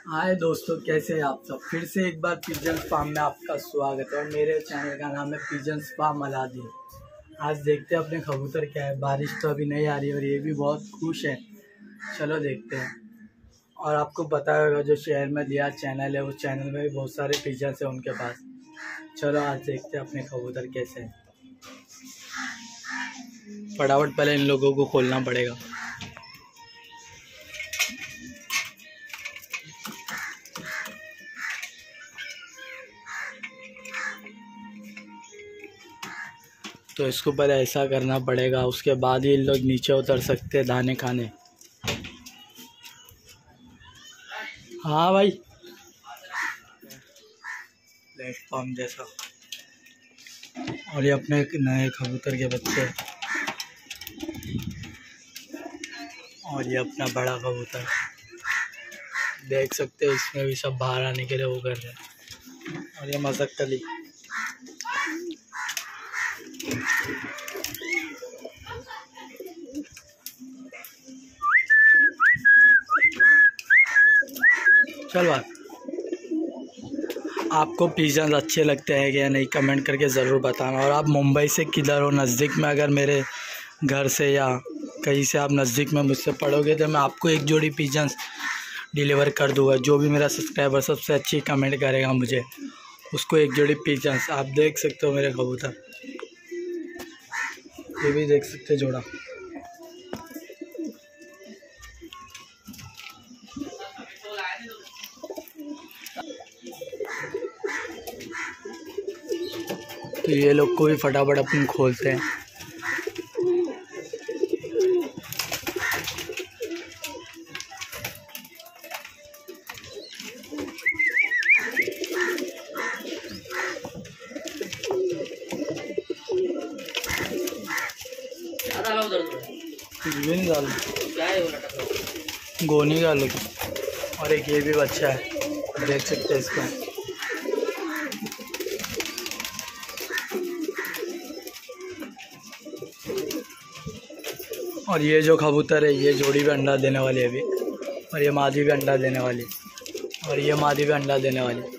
हाय दोस्तों, कैसे हैं आप सब। फिर से एक बार पिजन्स फार्म में आपका स्वागत है और मेरे चैनल का नाम है पिजन्स फार्म अलादीन। आज देखते हैं अपने कबूतर क्या है। बारिश तो अभी नहीं आ रही है और ये भी बहुत खुश है। चलो देखते हैं। और आपको पता होगा जो शहर में दिया चैनल है, उस चैनल में भी बहुत सारे पिजन्स हैं उनके पास। चलो आज देखते हैं अपने कबूतर कैसे हैं। फटाफट पहले इन लोगों को खोलना पड़ेगा। तो इसको पहले ऐसा करना पड़ेगा, उसके बाद ही इन लोग नीचे उतर सकते हैं दाने खाने। हाँ भाई, प्लेटफॉर्म जैसा। और ये अपने नए कबूतर के बच्चे और ये अपना बड़ा कबूतर देख सकते हैं। इसमें भी सब बाहर आने के लिए वो कर रहे हैं। और ये मज़क्कली। चल बात, आपको पिजन्स अच्छे लगते हैं क्या नहीं, कमेंट करके ज़रूर बताना। और आप मुंबई से किधर हो, नज़दीक में अगर मेरे घर से या कहीं से आप नज़दीक में मुझसे पढ़ोगे तो मैं आपको एक जोड़ी पिजन्स डिलीवर कर दूँगा। जो भी मेरा सब्सक्राइबर सबसे अच्छी कमेंट करेगा मुझे, उसको एक जोड़ी पिजन्स। आप देख सकते हो मेरे कबूतर, ये भी देख सकते जोड़ा। तो ये लोग को भी फटाफट अपन खोलते हैं। गोनी का लोग। और एक ये भी बच्चा है, देख सकते हैं इसको। और ये जो कबूतर है, ये जोड़ी भी अंडा देने वाली है अभी। और ये मादी भी अंडा देने वाली, और ये मादी भी अंडा देने वाली।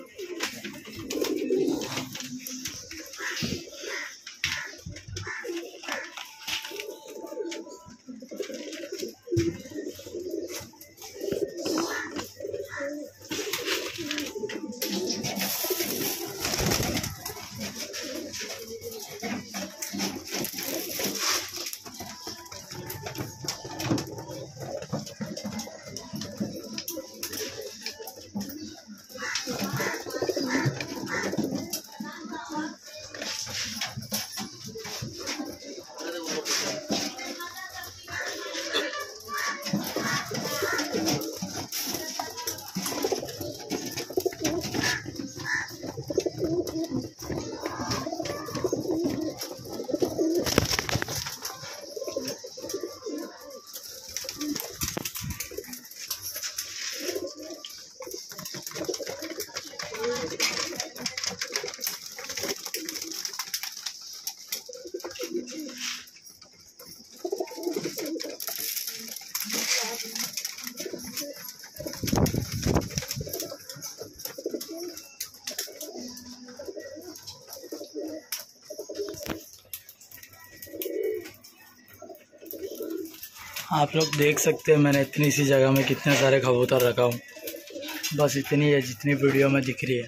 आप लोग देख सकते हैं मैंने इतनी सी जगह में कितने सारे कबूतर रखा हूँ। बस इतनी है जितनी वीडियो में दिख रही है।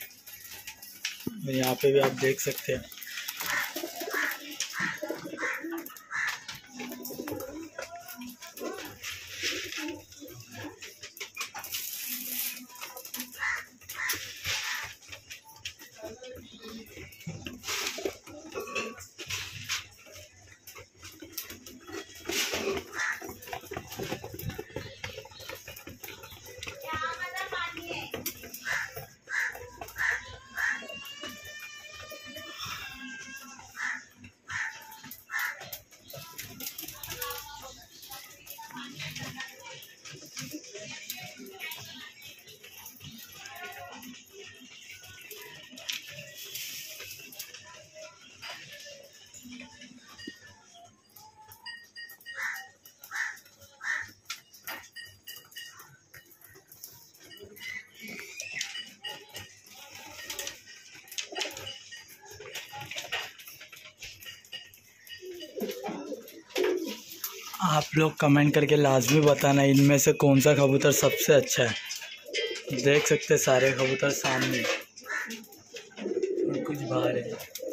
यहाँ पे भी आप देख सकते हैं। आप लोग कमेंट करके लाजमी बताना इनमें से कौन सा कबूतर सबसे अच्छा है। देख सकते सारे कबूतर सामने और कुछ बाहर है।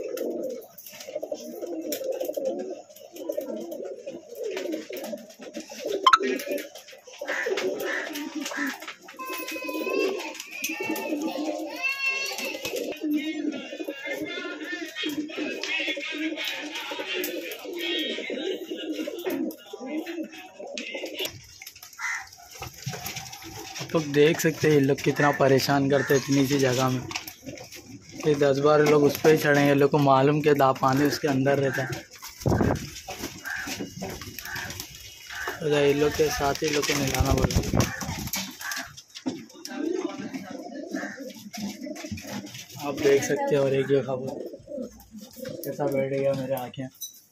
आप लोग देख सकते हैं ये लोग कितना परेशान करते हैं इतनी सी जगह में। ये 10-12 लोग उस पर ही चढ़ेंगे। लोग को मालूम के पानी उसके अंदर रहता है, तो ये लोग के साथ ही लोग को मिलाना पड़ेगा। आप देख सकते हैं। और एक ये खबर कैसा बैठ गया मेरे आँखें।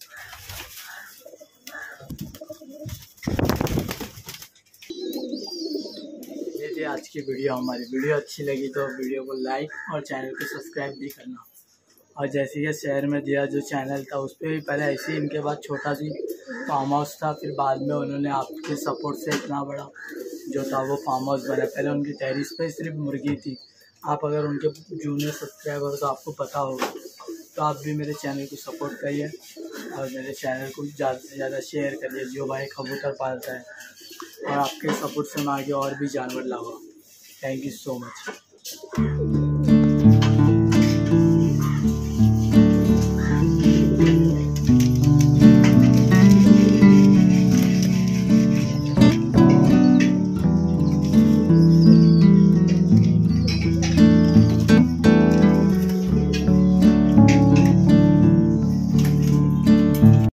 आज की वीडियो हमारी वीडियो अच्छी लगी तो वीडियो को लाइक और चैनल को सब्सक्राइब भी करना। और जैसे ये शहर में दिया जो चैनल था उस पर भी पहले ऐसे ही इनके बाद छोटा सी फार्म हाउस था, फिर बाद में उन्होंने आपके सपोर्ट से इतना बड़ा जो था वो फार्म हाउस बना। पहले उनकी टेरिस पे सिर्फ मुर्गी थी। आप अगर उनके जूनियर सब्सक्राइबर हो तो आपको पता होगा। तो आप भी मेरे चैनल को सपोर्ट करिए और मेरे चैनल को ज़्यादा से ज़्यादा शेयर करिए। जो भाई कबूतर पालता है और आपके सपोर्ट से मैं आगे और भी जानवर लाऊंगा। Thank you so much.